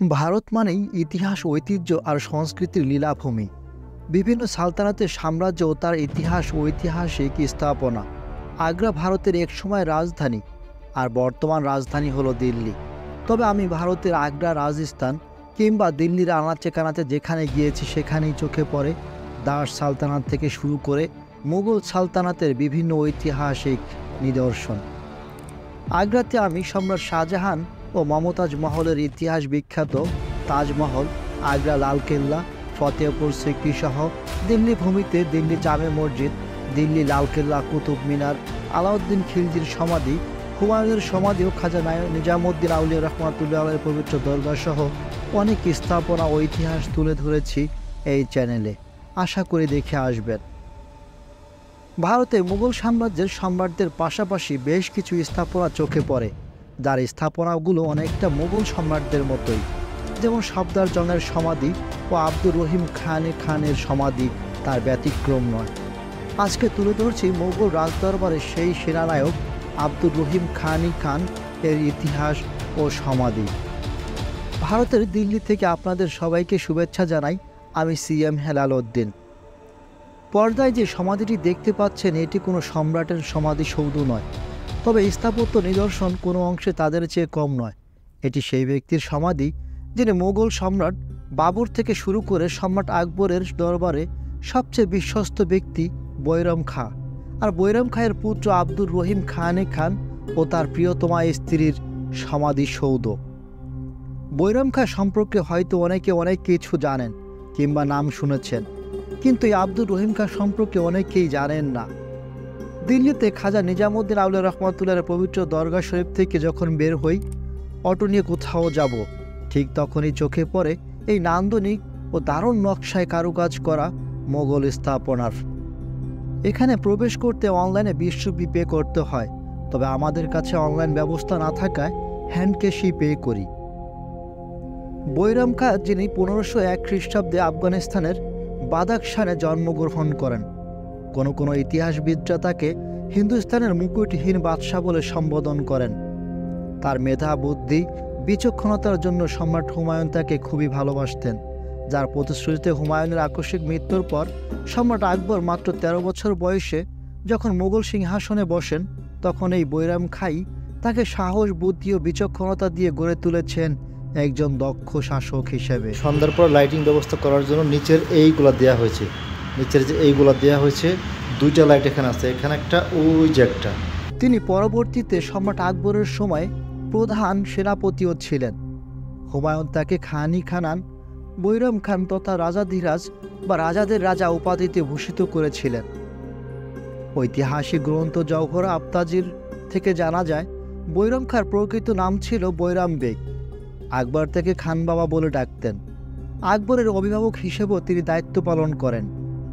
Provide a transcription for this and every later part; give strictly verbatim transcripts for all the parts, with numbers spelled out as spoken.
ভারত মানেই ইতিহাস, ঐতিহ্য আর সংস্কৃতির লীলাভূমি। বিভিন্ন সালতানাতের সাম্রাজ্য ও তার ইতিহাস ও ঐতিহাসিক স্থাপনা। আগ্রা ভারতের একসময় রাজধানী, আর বর্তমান রাজধানী হলো দিল্লি। তবে আমি ভারতের আগ্রা, রাজস্থান কিংবা দিল্লির আনাচে কানাচে যেখানে গিয়েছি সেখানেই চোখে পড়ে দাস সালতানাত থেকে শুরু করে মুঘল সালতানাতের বিভিন্ন ঐতিহাসিক নিদর্শন। আগ্রাতে আমি সম্রাট শাহজাহান ও মমতাজ মহলের ইতিহাস বিখ্যাত তাজমহল, আগ্রা লালকেল্লা, ফতেহপুর সিক্রি সহ দিল্লি ভূমিতে দিল্লি জামে মসজিদ, দিল্লি লালকেল্লা, কুতুব মিনার, আলাউদ্দিন খিলজির সমাধি, হুমায়ুনের সমাধি ও খাজা নিজামুদ্দিন আউলিয়া রহমাতুল্লাহ আলাইহির পবিত্র দরগা সহ অনেক স্থাপনা ও ইতিহাস তুলে ধরেছি এই চ্যানেলে। আশা করি দেখে আসবেন। ভারতে মুঘল সাম্রাজ্যের সম্রাটদের পাশাপাশি বেশ কিছু স্থাপনা চোখে পড়ে, যার স্থাপনাগুলো অনেকটা মুঘল সম্রাটদের মতোই। যেমন সফদার জংয়ের সমাধি ও আব্দুর রহিম খানে খানের সমাধি তার ব্যতিক্রম নয়। আজকে তুলে ধরছি মুঘল রাজদরবারের সেই সেনানায়ক আব্দুর রহিম খানি খান এর ইতিহাস ও সমাধি। ভারতের দিল্লি থেকে আপনাদের সবাইকে শুভেচ্ছা জানাই। আমি সি এম হেলাল উদ্দিন। পর্দায় যে সমাধিটি দেখতে পাচ্ছেন এটি কোনো সম্রাটের সমাধিসৌধ নয়, তবে স্থাপত্য নিদর্শন কোনো অংশে তাদের চেয়ে কম নয়। এটি সেই ব্যক্তির সমাধি যিনি মুঘল সম্রাট বাবর থেকে শুরু করে সম্রাট আকবরের দরবারে সবচেয়ে বিশ্বস্ত ব্যক্তি বৈরম খাঁ আর বৈরম খাঁয়ের পুত্র আব্দুর রহিম খানে খান ও তার প্রিয়তমা স্ত্রীর সমাধিসৌধ। বৈরম খাঁ সম্পর্কে হয়তো অনেকে অনেক কিছু জানেন কিংবা নাম শুনেছেন, কিন্তু এই আব্দুর রহিম খাঁ সম্পর্কে অনেকেই জানেন না। দিল্লিতে খাজা নিজামুদ্দিন আউলিয়া রহমাতুল্লাহর পবিত্র দরগা শরীফ থেকে যখন বের হই অটো নিয়ে কোথাও যাব, ঠিক তখনই চোখে পড়ে এই নান্দনিক ও দারুণ নকশায় কারুকাজ করা মোগল স্থাপনার। এখানে প্রবেশ করতে অনলাইনে বিশ রুপি পে করতে হয়, তবে আমাদের কাছে অনলাইন ব্যবস্থা না থাকায় হ্যান্ড ক্যাশই পে করি। বৈরম খাঁ, যিনি পনেরোশো এক খ্রিস্টাব্দে আফগানিস্তানের বাদাখশানে জন্মগ্রহণ করেন, কোনো কোনো ইতিহাসবিদরা তাকে হিন্দুস্তানের মুকুটহীন বাদশাহ বলে সম্বোধন করেন। তার মেধা, বুদ্ধি, বিচক্ষণতার জন্য সম্রাট হুমায়ুন তাকে খুবই ভালোবাসতেন, যার প্রতিশ্রুতিতে হুমায়ুনের আকস্মিক মৃত্যুর পর সম্রাট আকবর মাত্র তেরো বছর বয়সে যখন মুঘল সিংহাসনে বসেন, তখন এই বৈরাম খাঁই তাকে সাহস, বুদ্ধি ও বিচক্ষণতা দিয়ে গড়ে তুলেছেন একজন দক্ষ শাসক হিসেবে। সন্ধ্যার পর লাইটিং ব্যবস্থা করার জন্য নিচের এইগুলা দেওয়া হয়েছে, নিচের যে এইগুলা দেওয়া হয়েছে দুইটা লাইট এখানে আছে, এখানে একটা, ওই যে একটা। তিনি পরবর্তীতে সম্রাট আকবরের সময় প্রধান সেনাপতিও ছিলেন। হুমায়ুন তাকে খানি খানান, বৈরম খান তথা রাজাধিরাজ বা রাজাদের রাজা উপাধিতে ভূষিত করেছিলেন। ঐতিহাসিক গ্রন্থ জওহর আফতাজির থেকে জানা যায় বৈরম খাঁর প্রকৃত নাম ছিল বৈরাম বেগ। আকবর তাকে খান বাবা বলে ডাকতেন। আকবরের অভিভাবক হিসেবেও তিনি দায়িত্ব পালন করেন।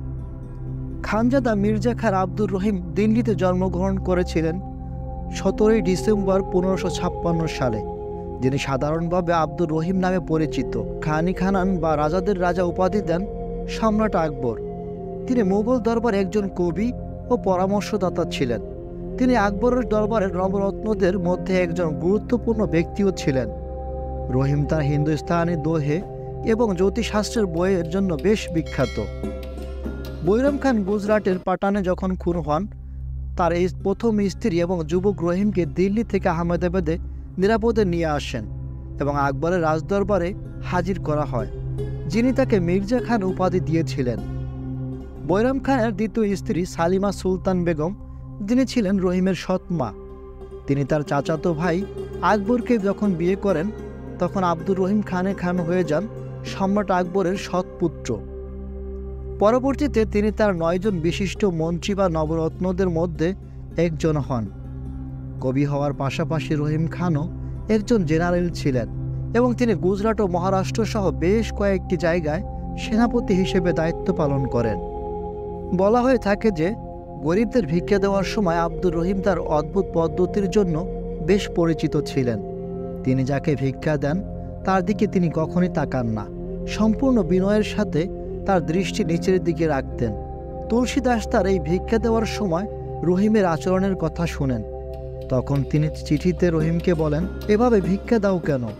খানজাদা মির্জা খাঁ আব্দুর রহিম দিল্লিতে জন্মগ্রহণ করেছিলেন সতেরোই ডিসেম্বর পনেরোশো ছাপ্পান্ন সালে, যিনি সাধারণভাবে আব্দুর রহিম নামে পরিচিত। খানি খানান বা রাজাদের রাজা উপাধি দেন সম্রাট আকবর। তিনি মুঘল দরবারে একজন কবি ও পরামর্শদাতা ছিলেন। তিনি আকবরের দরবারের নবরত্নদের মধ্যে একজন গুরুত্বপূর্ণ ব্যক্তিও ছিলেন। রহিম তার হিন্দুস্তানি দোহে এবং জ্যোতিষশাস্ত্রের বইয়ের জন্য বেশ বিখ্যাত। বৈরম খান গুজরাটের পাটানে যখন খুন হন, তার এই প্রথম স্ত্রী এবং যুবক রহিমকে দিল্লি থেকে আহমেদাবাদে নিরাপদে নিয়ে আসেন এবং আকবরের রাজদরবারে হাজির করা হয়, যিনি তাকে মির্জা খান উপাধি দিয়েছিলেন। বৈরম খানের দ্বিতীয় স্ত্রী সালিমা সুলতান বেগম, যিনি ছিলেন রহিমের সৎমা। তিনি তার চাচাতো ভাই আকবরকে যখন বিয়ে করেন, তখন আব্দুর রহিম খানে খান হয়ে যান সম্রাট আকবরের সৎপুত্র। পরবর্তীতে তিনি তার নয়জন বিশিষ্ট মন্ত্রী বা নবরত্নদের মধ্যে একজন হন। কবি হওয়ার পাশাপাশি রহিম খানও একজন জেনারেল ছিলেন এবং তিনি গুজরাট ও মহারাষ্ট্র সহ বেশ কয়েকটি জায়গায় সেনাপতি হিসেবে দায়িত্ব পালন করেন। বলা হয়ে থাকে যে গরিবদের ভিক্ষা দেওয়ার সময় আব্দুর রহিম তার অদ্ভুত পদ্ধতির জন্য বেশ পরিচিত ছিলেন। তিনি যাকে ভিক্ষা দেন তার দিকে তিনি কখনই তাকান না, সম্পূর্ণ বিনয়ের সাথে তার দৃষ্টি নিচের দিকে রাখতেন। তুলসীদাস তার এই ভিক্ষা দেওয়ার সময় রহিমের আচরণের কথা শুনেন। তখন তিনি চিঠিতে রহিমকে বলেন, এভাবে ভিক্ষা দাও কেন?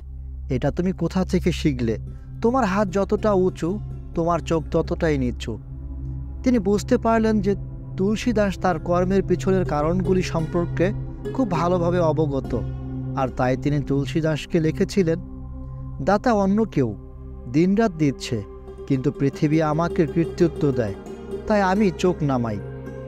এটা তুমি কোথা থেকে শিখলে? তোমার হাত যতটা উঁচু, তোমার চোখ ততটাই নিচু। তিনি বুঝতে পারলেন যে তুলসীদাস তার কর্মের পিছনের কারণগুলি সম্পর্কে খুব ভালোভাবে অবগত, আর তাই তিনি তুলসীদাসকে লিখেছিলেন, দাতা অন্য কেউ, দিনরাত দিচ্ছে, কিন্তু পৃথিবী আমাকে কৃতিত্ব দেয়, তাই আমি চোখ নামাই।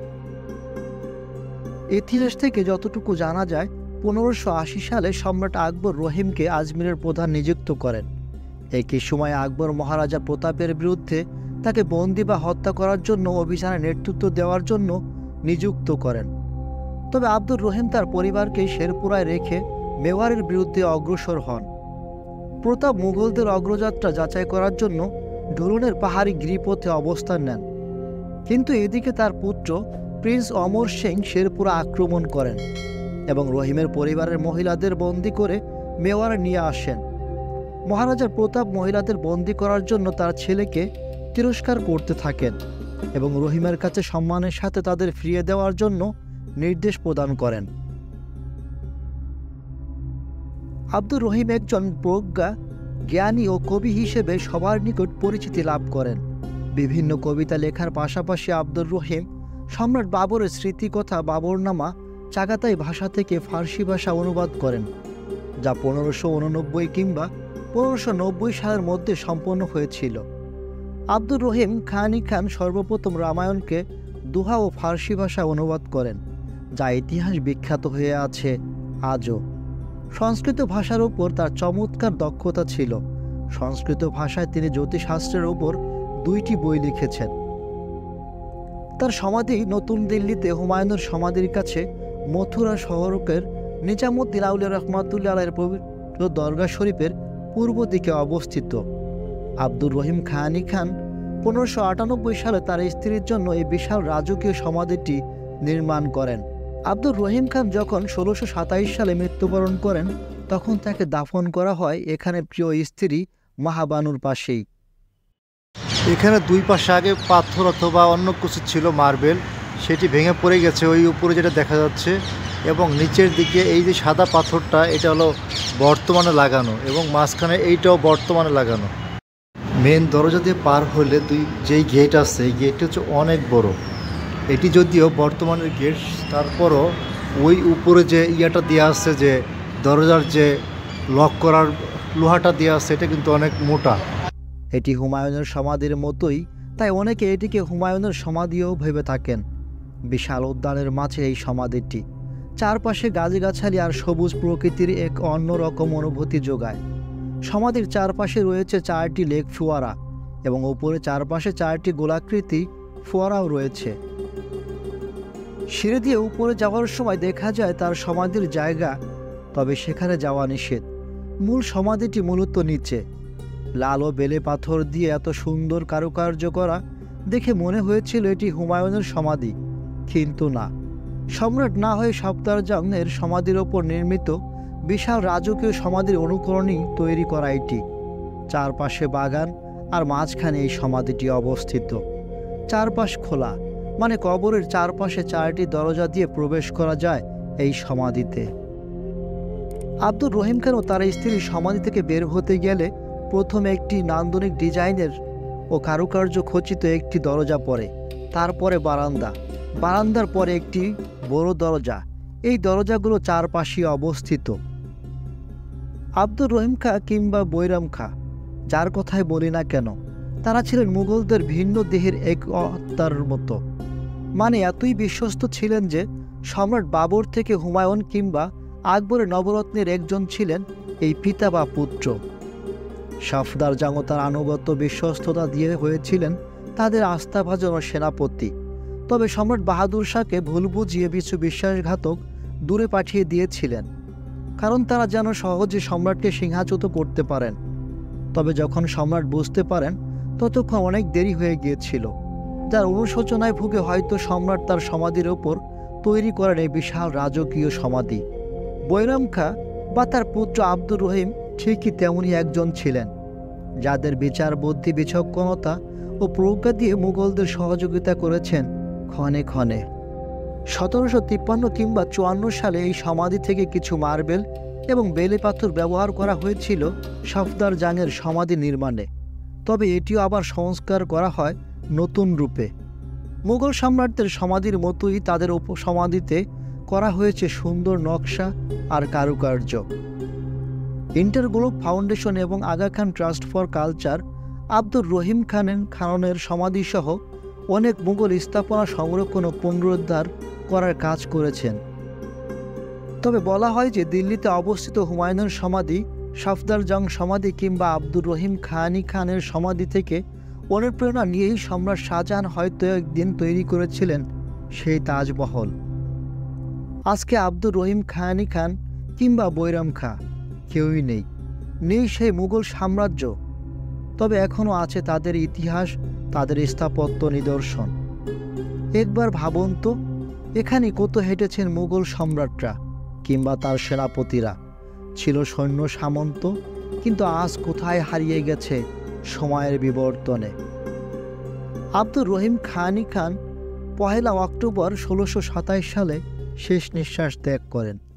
ইতিহাস থেকে যতটুকু জানা যায়, পনেরোশো আশি সালে সম্রাট আকবর রহিমকে আজমিরের প্রধান নিযুক্ত করেন। একই সময় আকবর মহারাজা প্রতাপের বিরুদ্ধে তাকে বন্দি বা হত্যা করার জন্য অভিযানে নেতৃত্ব দেওয়ার জন্য নিযুক্ত করেন। তবে আব্দুর রহিম তার পরিবারকে শেরপুরায় রেখে মেওয়ারের বিরুদ্ধে অগ্রসর হন। প্রতাপ মুঘলদের অগ্রযাত্রা যাচাই করার জন্য ডুরুনের পাহাড়ি গিরিপথে অবস্থান নেন, কিন্তু এদিকে তার পুত্র প্রিন্স অমর সিং শেরপুরা আক্রমণ করেন এবং রহিমের পরিবারের মহিলাদের বন্দী করে মেওয়ারে নিয়ে আসেন। মহারাজা প্রতাপ মহিলাদের বন্দী করার জন্য তার ছেলেকে তিরস্কার করতে থাকেন এবং রহিমের কাছে সম্মানের সাথে তাদের ফিরিয়ে দেওয়ার জন্য নির্দেশ প্রদান করেন। আব্দুর রহিম একজন প্রজ্ঞা, জ্ঞানী ও কবি হিসেবে সবার নিকট পরিচিতি লাভ করেন। বিভিন্ন কবিতা লেখার পাশাপাশি আব্দুর রহিম সম্রাট বাবরের স্মৃতিকথা বাবরনামা চাগাতাই ভাষা থেকে ফার্সি ভাষা অনুবাদ করেন, যা পনেরোশো উননব্বই কিংবা পনেরোশো নব্বই সালের মধ্যে সম্পন্ন হয়েছিল। আব্দুর রহিম খানি খান সর্বপ্রথম রামায়ণকে দোহা ও ফার্সি ভাষা অনুবাদ করেন, যা ইতিহাস বিখ্যাত হয়ে আছে আজও। সংস্কৃত ভাষার উপর তার চমৎকার দক্ষতা ছিল। সংস্কৃত ভাষায় তিনি জ্যোতিষশাস্ত্রের উপর দুইটি বই লিখেছেন। তার সমাধি নতুন দিল্লিতে হুমায়ুনের সমাধির কাছে মথুরা শহরের নিজামুদ্দিন আউলিয়া রহমাতুল্লাহ আলাইহির পবিত্র দরগা শরীফের পূর্ব দিকে অবস্থিত। আব্দুর রহিম খানি খান পনেরোশো আটানব্বই সালে তার স্ত্রীর জন্য এই বিশাল রাজকীয় সমাধিটি নির্মাণ করেন। আব্দুর রহিম খান যখন ষোলোশো সাতাইশ সালে মৃত্যুবরণ করেন, তখন তাকে দাফন করা হয় এখানে প্রিয় স্ত্রী মাহাবানুর পাশেই। এখানে দুই পাশে আগে পাথর অথবা অন্য কিছু ছিল, মার্বেল, সেটি ভেঙে পড়ে গেছে ওই উপরে যেটা দেখা যাচ্ছে, এবং নিচের দিকে এই যে সাদা পাথরটা, এটা হলো বর্তমানে লাগানো, এবং মাঝখানে এইটাও বর্তমানে লাগানো। মেন দরজা দিয়ে পার হলে দুই যেই গেট আছে, এই গেটটি হচ্ছে অনেক বড়। এটি যদিও বর্তমানের গেট, তারপরও ওই উপরে যে ইয়াটা দেওয়া আছে, যে দরজার যে লক করার লোহাটা দেওয়া আছে, এটা কিন্তু অনেক মোটা। এটি হুমায়ুনের সমাধির মতোই, তাই অনেকে এটিকে হুমায়ুনের সমাধিও ভেবে থাকেন। বিশাল উদ্যানের মাঝে এই সমাধিটি, চারপাশে গাছগাছালি আর সবুজ প্রকৃতির এক অন্যরকম অনুভূতি যোগায়। সমাধির চারপাশে রয়েছে চারটি লেক ফোয়ারা এবং উপরে চারপাশে চারটি গোলাকৃতি ফোয়ারাও রয়েছে। সিঁড়ি দিয়ে উপরে যাওয়ার সময় দেখা যায় তার সমাধির জায়গা, তবে সেখানে যাওয়া নিষেধ। মূল সমাধিটি মূলত নিচে। লাল ও বেলে পাথর দিয়ে এত সুন্দর কারুকার্য করা দেখে মনে হয়েছিল এটি হুমায়ুনের সমাধি, কিন্তু না। সম্রাট না হয়ে সফদারজংয়ের সমাধির ওপর নির্মিত বিশাল রাজকীয় সমাধির অনুকরণেই তৈরি করা এটি। চারপাশে বাগান আর মাঝখানে এই সমাধিটি অবস্থিত। চারপাশ খোলা, মানে কবরের চারপাশে চারটি দরজা দিয়ে প্রবেশ করা যায় এই সমাধিতে। আব্দুর রহিম খান ও তার স্ত্রীর সমাধি থেকে বের হতে গেলে প্রথমে একটি নান্দনিক ডিজাইনের ও কারুকার্য খচিত একটি দরজা পড়ে, তারপরে বারান্দা, বারান্দার পরে একটি বড় দরজা। এই দরজাগুলো চারপাশে অবস্থিত। আব্দুর রহিম খাঁ কিংবা বৈরাম খাঁ, যার কথাই বলি না কেন, তারা ছিলেন মুঘলদের ভিন্ন দেহের এক আত্মার মতো। মানে এতই বিশ্বস্ত ছিলেন যে সম্রাট বাবর থেকে হুমায়ুন কিংবা আকবরের নবরত্নের একজন ছিলেন এই পিতা বা পুত্র। সফদারজং তার আনুগত্য বিশ্বস্ততা দিয়ে হয়েছিলেন তাদের আস্থাভাজন সেনাপতি। তবে সম্রাট বাহাদুর শাহকে ভুল বুঝিয়ে কিছু বিশ্বাসঘাতক দূরে পাঠিয়ে দিয়েছিলেন, কারণ তারা যেন সহজে সম্রাটকে সিংহাচ্যুত করতে পারেন। তবে যখন সম্রাট বুঝতে পারেন, ততক্ষণ অনেক দেরি হয়ে গিয়েছিল, যার অনুশোচনায় ভুগে হয়তো সম্রাট তার সমাধির ওপর তৈরি করেন এই বিশাল রাজকীয় সমাধি। বৈরাম খাঁ বা তার পুত্র আব্দুর রহিম ঠিকই তেমনই একজন ছিলেন, যাদের বিচার বুদ্ধি, বিচক্ষণতা ও প্রজ্ঞা দিয়ে মুঘলদের সহযোগিতা করেছেন ক্ষণে ক্ষণে। সতেরোশো তিপ্পান্ন কিংবা চুয়ান্ন সালে এই সমাধি থেকে কিছু মার্বেল এবং বেলে পাথর ব্যবহার করা হয়েছিল সফদার জাংয়ের সমাধি নির্মাণে। তবে এটিও আবার সংস্কার করা হয় নতুন রূপে। মুঘল সম্রাটদের সমাধির মতোই তাদের উপসমাধিতে করা হয়েছে সুন্দর নকশা আর কারুকার্য। ইন্টারগ্লোব ফাউন্ডেশন এবং Aga Khan trust for culture Abdur Rahim খানের খানের সমাধিসহ অনেক মুঘল স্থাপনা সংরক্ষণ ও পুনরুদ্ধার করার কাজ করেছেন। তবে বলা হয় যে দিল্লিতে অবস্থিত হুমায়ুনের সমাধি, সফদার জং সমাধি কিংবা আব্দুর রহিম খানি খানের সমাধি থেকে অনুপ্রেরণা নিয়েই সম্রাট শাহজাহান হয়তো একদিন তৈরি করেছিলেন সেই তাজমহল। আজকে আব্দুর রহিম খানি খান কিংবা বৈরাম খাঁ কেউই নেই, নেই সেই মুঘল সাম্রাজ্য। তবে এখনও আছে তাদের ইতিহাস, তাদের স্থাপত্য নিদর্শন। একবার ভাবুন তো, এখানে কত হেঁটেছেন মুঘল সম্রাটরা কিংবা তার সেনাপতিরা, ছিল সৈন্য সামন্ত, কিন্তু আজ কোথায় হারিয়ে গেছে সময়ের বিবর্তনে। আব্দুর রহিম খানি খান পহেলা অক্টোবর ষোলোশো সাতাইশ সালে শেষ নিঃশ্বাস ত্যাগ করেন।